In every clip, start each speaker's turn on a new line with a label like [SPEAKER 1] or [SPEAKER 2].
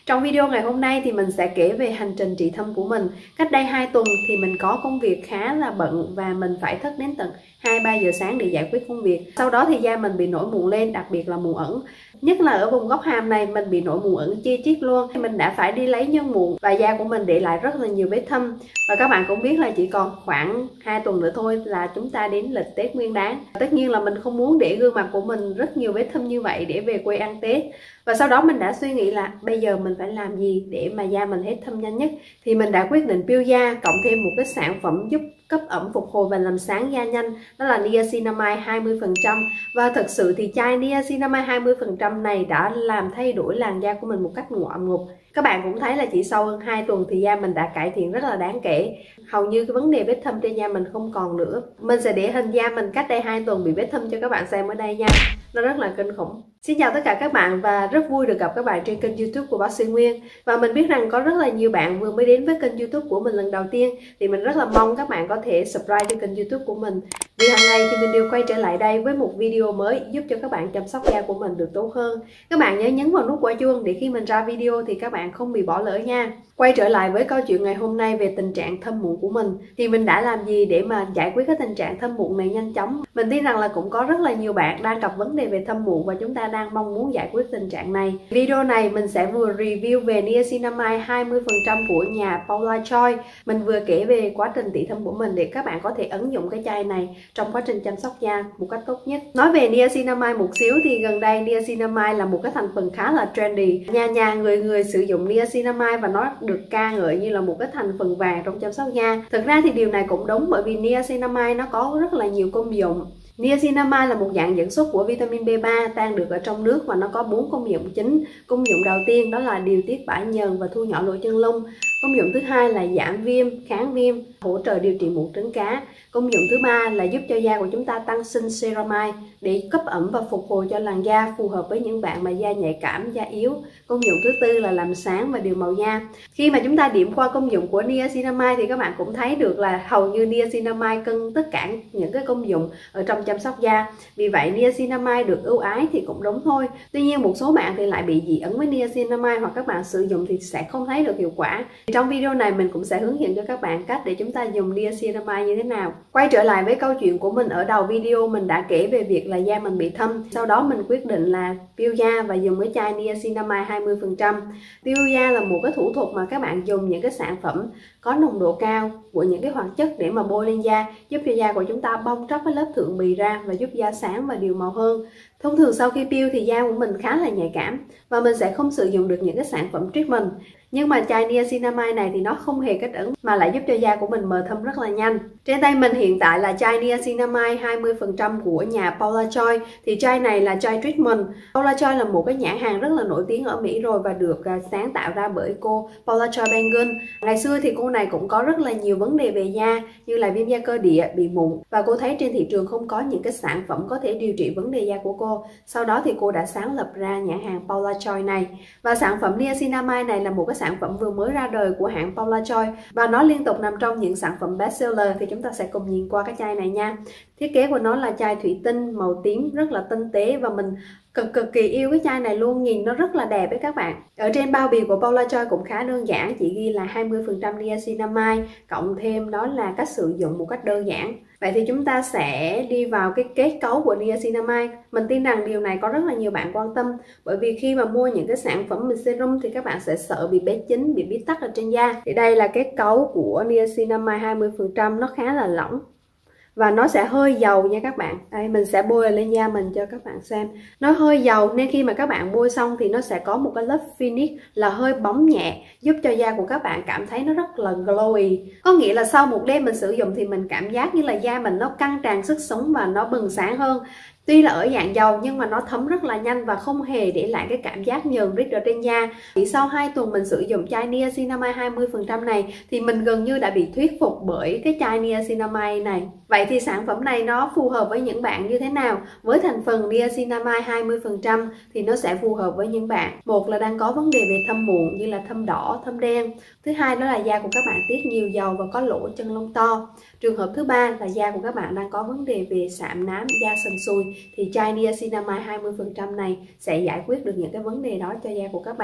[SPEAKER 1] Trong video ngày hôm nay thì mình sẽ kể về hành trình trị thâm của mình. Cách đây 2 tuần thì mình có công việc khá là bận và mình phải thức đến tận 2-3 giờ sáng để giải quyết công việc. Sau đó thì da mình bị nổi mụn lên, đặc biệt là mụn ẩn. Nhất là ở vùng góc hàm này mình bị nổi mụn ẩn chi chít luôn. Mình đã phải đi lấy nhân mụn và da của mình để lại rất là nhiều vết thâm. Và các bạn cũng biết là chỉ còn khoảng 2 tuần nữa thôi là chúng ta đến lịch Tết Nguyên Đán. Tất nhiên là mình không muốn để gương mặt của mình rất nhiều vết thâm như vậy để về quê ăn Tết. Và sau đó mình đã suy nghĩ là bây giờ mình phải làm gì để mà da mình hết thâm nhanh nhất. Thì mình đã quyết định peel da cộng thêm một cái sản phẩm giúp cấp ẩm phục hồi và làm sáng da nhanh. Đó là niacinamide 20%. Và thật sự thì chai niacinamide 20% này đã làm thay đổi làn da của mình một cách ngoạn mục. Các bạn cũng thấy là chỉ sau hơn 2 tuần thì da mình đã cải thiện rất là đáng kể. Hầu như cái vấn đề vết thâm trên da mình không còn nữa. Mình sẽ để hình da mình cách đây 2 tuần bị vết thâm cho các bạn xem ở đây nha. Nó rất là kinh khủng. Xin chào tất cả các bạn và rất vui được gặp các bạn trên kênh YouTube của bác sĩ Nguyên. Và mình biết rằng có rất là nhiều bạn vừa mới đến với kênh YouTube của mình lần đầu tiên. Thì mình rất là mong các bạn có thể subscribe cho kênh YouTube của mình. Vì hàng ngày thì mình đều quay trở lại đây với một video mới giúp cho các bạn chăm sóc da của mình được tốt hơn. Các bạn nhớ nhấn vào nút quả chuông để khi mình ra video thì các bạn không bị bỏ lỡ nha. Quay trở lại với câu chuyện ngày hôm nay về tình trạng thâm mụn của mình. Thì mình đã làm gì để mà giải quyết cái tình trạng thâm mụn này nhanh chóng? Mình tin rằng là cũng có rất là nhiều bạn đang gặp vấn đề về thâm mụn và chúng ta đang mong muốn giải quyết tình trạng này. Video này mình sẽ vừa review về niacinamide 20% của nhà Paula Choi. Mình vừa kể về quá trình trị thâm của mình để các bạn có thể ứng dụng cái chai này trong quá trình chăm sóc da một cách tốt nhất. Nói về niacinamide một xíu thì gần đây niacinamide là một cái thành phần khá là trendy. Nhà người sử dụng niacinamide và nó được ca ngợi như là một cái thành phần vàng trong chăm sóc da. Thực ra thì điều này cũng đúng bởi vì niacinamide nó có rất là nhiều công dụng. Niacinamide là một dạng dẫn xuất của vitamin B3 tan được ở trong nước và nó có 4 công dụng chính. Công dụng đầu tiên đó là điều tiết bã nhờn và thu nhỏ lỗ chân lông. Công dụng thứ hai là giảm viêm, kháng viêm, hỗ trợ điều trị mụn trứng cá. Công dụng thứ ba là giúp cho da của chúng ta tăng sinh ceramide để cấp ẩm và phục hồi cho làn da phù hợp với những bạn mà da nhạy cảm, da yếu. Công dụng thứ tư là làm sáng và điều màu da. Khi mà chúng ta điểm qua công dụng của niacinamide thì các bạn cũng thấy được là hầu như niacinamide cân tất cả những cái công dụng ở trong chăm sóc da. Vì vậy niacinamide được ưu ái thì cũng đúng thôi. Tuy nhiên một số bạn thì lại bị dị ứng với niacinamide hoặc các bạn sử dụng thì sẽ không thấy được hiệu quả. Trong video này mình cũng sẽ hướng dẫn cho các bạn cách để chúng ta dùng niacinamide như thế nào. Quay trở lại với câu chuyện của mình ở đầu video, mình đã kể về việc là da mình bị thâm. Sau đó mình quyết định là peel da và dùng cái chai niacinamide 20%. Peel da là một cái thủ thuật mà các bạn dùng những cái sản phẩm có nồng độ cao của những cái hoạt chất để mà bôi lên da, giúp cho da của chúng ta bong tróc cái lớp thượng bì ra và giúp da sáng và đều màu hơn. Thông thường sau khi peel thì da của mình khá là nhạy cảm và mình sẽ không sử dụng được những cái sản phẩm treatment. Nhưng mà chai niacinamide này thì nó không hề kích ứng mà lại giúp cho da của mình mờ thâm rất là nhanh. Trên tay mình hiện tại là chai niacinamide 20% của nhà Paula Choi. Thì chai này là chai treatment. Paula Choi là một cái nhãn hàng rất là nổi tiếng ở Mỹ rồi và được sáng tạo ra bởi cô Paula Choi Bengun. Ngày xưa thì cô này cũng có rất là nhiều vấn đề về da như là viêm da cơ địa, bị mụn và cô thấy trên thị trường không có những cái sản phẩm có thể điều trị vấn đề da của cô. Sau đó thì cô đã sáng lập ra nhãn hàng Paula Choi này. Và sản phẩm niacinamide này là một cái sản phẩm vừa mới ra đời của hãng Paula Choi và nó liên tục nằm trong những sản phẩm bestseller. Thì chúng ta sẽ cùng nhìn qua cái chai này nha. Thiết kế của nó là chai thủy tinh màu tím rất là tinh tế và mình cực kỳ yêu cái chai này luôn, nhìn nó rất là đẹp với các bạn. Ở trên bao bì của Paula Choi cũng khá đơn giản, chỉ ghi là 20% niacinamide cộng thêm đó là cách sử dụng một cách đơn giản. Vậy thì chúng ta sẽ đi vào cái kết cấu của niacinamide. Mình tin rằng điều này có rất là nhiều bạn quan tâm bởi vì khi mà mua những cái sản phẩm serum thì các bạn sẽ sợ bị bết chín, bị bít tắc ở trên da. Thì đây là kết cấu của niacinamide 20%, nó khá là lỏng và nó sẽ hơi dầu nha các bạn. Đây mình sẽ bôi lên da mình cho các bạn xem. Nó hơi dầu nên khi mà các bạn bôi xong thì nó sẽ có một cái lớp finish là hơi bóng nhẹ, giúp cho da của các bạn cảm thấy nó rất là glowy. Có nghĩa là sau một đêm mình sử dụng thì mình cảm giác như là da mình nó căng tràn sức sống và nó bừng sáng hơn. Tuy là ở dạng dầu nhưng mà nó thấm rất là nhanh và không hề để lại cái cảm giác nhờn rít ở trên da. Chỉ sau 2 tuần mình sử dụng chai niacinamide 20% này thì mình gần như đã bị thuyết phục bởi cái chai niacinamide này. Vậy thì sản phẩm này nó phù hợp với những bạn như thế nào? Với thành phần niacinamide 20% thì nó sẽ phù hợp với những bạn một là đang có vấn đề về thâm mụn như là thâm đỏ, thâm đen. Thứ hai đó là da của các bạn tiết nhiều dầu và có lỗ chân lông to. Trường hợp thứ ba là da của các bạn đang có vấn đề về sạm nám, da sần sùi thì chai niacinamide 20% này sẽ giải quyết được những cái vấn đề đó cho da của các bạn.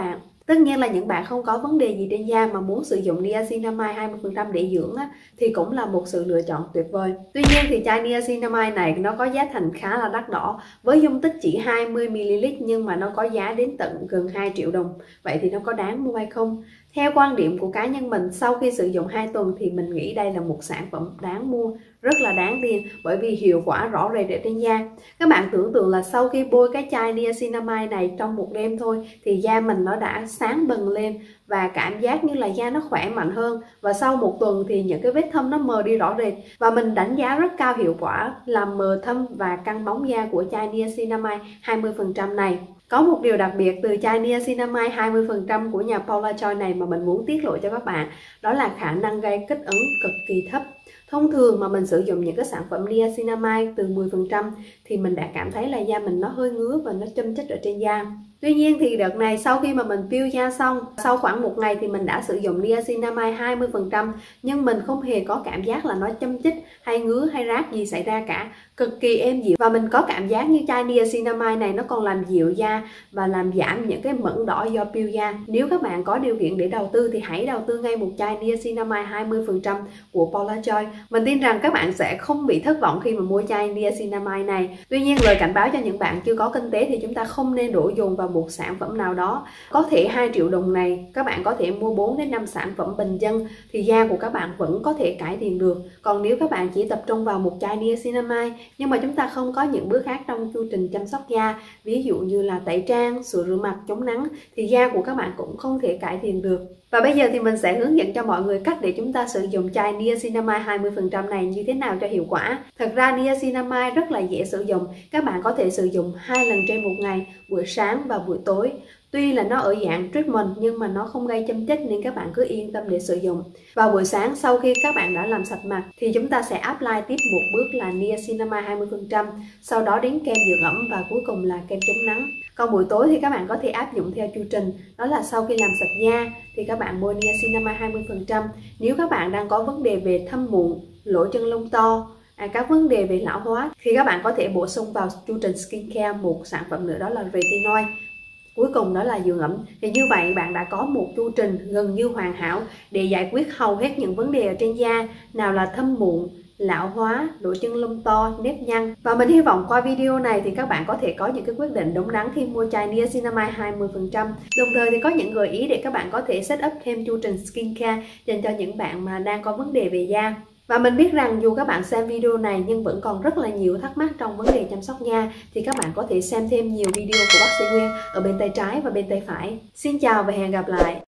[SPEAKER 1] Tất nhiên là những bạn không có vấn đề gì trên da mà muốn sử dụng niacinamide 20% để dưỡng á, thì cũng là một sự lựa chọn tuyệt vời. Tuy nhiên thì chai niacinamide này nó có giá thành khá là đắt đỏ, với dung tích chỉ 20ml nhưng mà nó có giá đến tận gần 2 triệu đồng. Vậy thì nó có đáng mua hay không? Theo quan điểm của cá nhân mình, sau khi sử dụng 2 tuần thì mình nghĩ đây là một sản phẩm đáng mua, rất là đáng tiền, bởi vì hiệu quả rõ rệt ở trên da. Các bạn tưởng tượng là sau khi bôi cái chai niacinamide này trong một đêm thôi thì da mình nó đã sáng bừng lên và cảm giác như là da nó khỏe mạnh hơn, và sau một tuần thì những cái vết thâm nó mờ đi rõ rệt. Và mình đánh giá rất cao hiệu quả làm mờ thâm và căng bóng da của chai niacinamide 20% này. Có một điều đặc biệt từ chai niacinamide 20% của nhà Paula Choi này mà mình muốn tiết lộ cho các bạn, đó là khả năng gây kích ứng cực kỳ thấp. Thông thường mà mình sử dụng những cái sản phẩm niacinamide từ 10% thì mình đã cảm thấy là da mình nó hơi ngứa và nó châm chích ở trên da. Tuy nhiên thì đợt này sau khi mà mình peel da xong, sau khoảng 1 ngày thì mình đã sử dụng niacinamide 20%, nhưng mình không hề có cảm giác là nó châm chích hay ngứa hay rát gì xảy ra cả, cực kỳ êm dịu. Và mình có cảm giác như chai niacinamide này nó còn làm dịu da và làm giảm những cái mẩn đỏ do peel da. Nếu các bạn có điều kiện để đầu tư thì hãy đầu tư ngay một chai niacinamide 20% của Paula Choi. Mình tin rằng các bạn sẽ không bị thất vọng khi mà mua chai niacinamide này. Tuy nhiên lời cảnh báo cho những bạn chưa có kinh tế thì chúng ta không nên đổ dồn vào một sản phẩm nào đó. Có thể 2 triệu đồng này các bạn có thể mua 4 đến 5 sản phẩm bình dân thì da của các bạn vẫn có thể cải thiện được. Còn nếu các bạn chỉ tập trung vào một chai niacinamide nhưng mà chúng ta không có những bước khác trong chu trình chăm sóc da, ví dụ như là tẩy trang, sửa rửa mặt, chống nắng, thì da của các bạn cũng không thể cải thiện được. Và bây giờ thì mình sẽ hướng dẫn cho mọi người cách để chúng ta sử dụng chai niacinamide 20% này như thế nào cho hiệu quả. Thật ra niacinamide rất là dễ sử dụng. Các bạn có thể sử dụng 2 lần trên một ngày, buổi sáng và buổi tối. Tuy là nó ở dạng treatment nhưng mà nó không gây châm chích nên các bạn cứ yên tâm để sử dụng. Vào buổi sáng sau khi các bạn đã làm sạch mặt thì chúng ta sẽ apply tiếp một bước là niacinamide 20%, sau đó đến kem dưỡng ẩm và cuối cùng là kem chống nắng. Còn buổi tối thì các bạn có thể áp dụng theo chu trình, đó là sau khi làm sạch da thì các bạn bôi niacinamide 20%. Nếu các bạn đang có vấn đề về thâm mụn, lỗ chân lông to, các vấn đề về lão hóa thì các bạn có thể bổ sung vào chu trình skincare một sản phẩm nữa, đó là retinoid. Cuối cùng đó là dưỡng ẩm. Thì như vậy bạn đã có một chu trình gần như hoàn hảo để giải quyết hầu hết những vấn đề ở trên da, nào là thâm mụn, lão hóa, lỗ chân lông to, nếp nhăn. Và mình hy vọng qua video này thì các bạn có thể có những cái quyết định đúng đắn khi mua chai niacinamide 20%. Đồng thời thì có những gợi ý để các bạn có thể set up thêm chu trình skincare dành cho những bạn mà đang có vấn đề về da. Và mình biết rằng dù các bạn xem video này nhưng vẫn còn rất là nhiều thắc mắc trong vấn đề chăm sóc da thì các bạn có thể xem thêm nhiều video của bác sĩ Nguyên ở bên tay trái và bên tay phải. Xin chào và hẹn gặp lại!